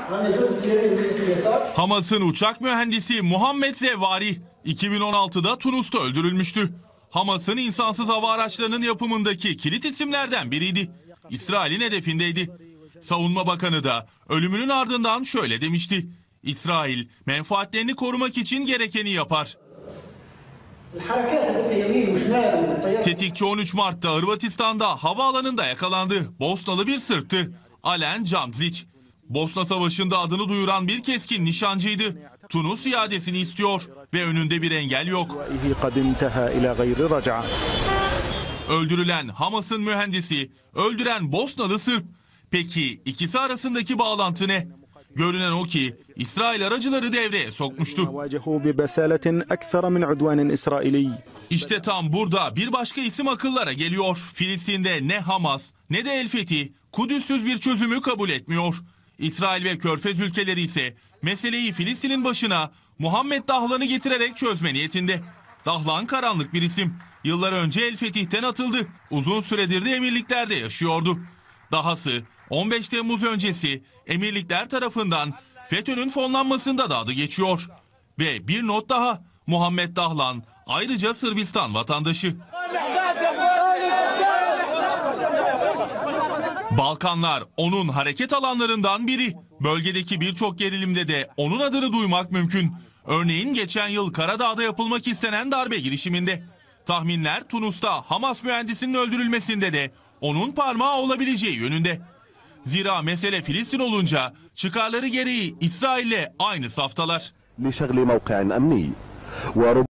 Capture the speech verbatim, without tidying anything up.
Hamas'ın uçak mühendisi Muhammed Zevvari iki bin on altıda Tunus'ta öldürülmüştü. Hamas'ın insansız hava araçlarının yapımındaki kilit isimlerden biriydi. İsrail'in hedefindeydi. Savunma Bakanı da ölümünün ardından şöyle demişti: İsrail menfaatlerini korumak için gerekeni yapar. Tetikçi on üç Mart'ta Hırvatistan'da havaalanında yakalandı. Bosnalı bir Sırp'tı. Alen Camzic. Bosna Savaşı'nda adını duyuran bir keskin nişancıydı. Tunus iadesini istiyor ve önünde bir engel yok. Öldürülen Hamas'ın mühendisi, öldüren Bosnalı Sırp. Peki ikisi arasındaki bağlantı ne? Görünen o ki İsrail aracıları devreye sokmuştu. İşte tam burada bir başka isim akıllara geliyor. Filistin'de ne Hamas ne de El Fethi Kudüs'süz bir çözümü kabul etmiyor. İsrail ve Körfez ülkeleri ise meseleyi Filistin'in başına Muhammed Dahlan'ı getirerek çözme niyetinde. Dahlan karanlık bir isim. Yıllar önce El Fetih'ten atıldı. Uzun süredir de emirliklerde yaşıyordu. Dahası on beş Temmuz öncesi emirlikler tarafından FETÖ'nün fonlanmasında da adı geçiyor. Ve bir not daha, Muhammed Dahlan ayrıca Sırbistan vatandaşı. Balkanlar onun hareket alanlarından biri. Bölgedeki birçok gerilimde de onun adını duymak mümkün. Örneğin geçen yıl Karadağ'da yapılmak istenen darbe girişiminde. Tahminler Tunus'ta Hamas mühendisinin öldürülmesinde de onun parmağı olabileceği yönünde. Zira mesele Filistin olunca çıkarları gereği İsrail'le aynı saftalar.